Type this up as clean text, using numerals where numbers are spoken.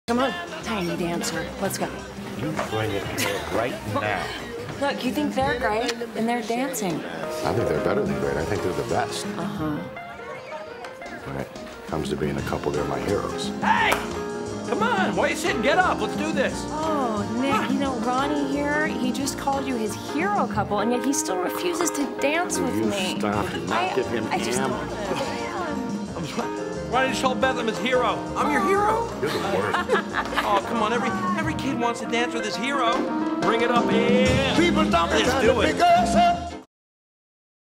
Come on, tiny dancer. Let's go. You bring it here right now. Look, you think they're great, and they're dancing. I think they're better than great. I think they're the best. Uh-huh. When it comes to being a couple, they're my heroes. Hey! Come on, why are you sitting? Get up, let's do this. Oh, Nick, you know, Ronny here, he just called you his hero couple, and yet he still refuses to dance with me. Stop. Do not give him ammo. Why didn't you call Beth his hero? I'm your hero. You're the worst. Oh, come on, every kid wants to dance with his hero. Bring it up here. People don't Let's do it.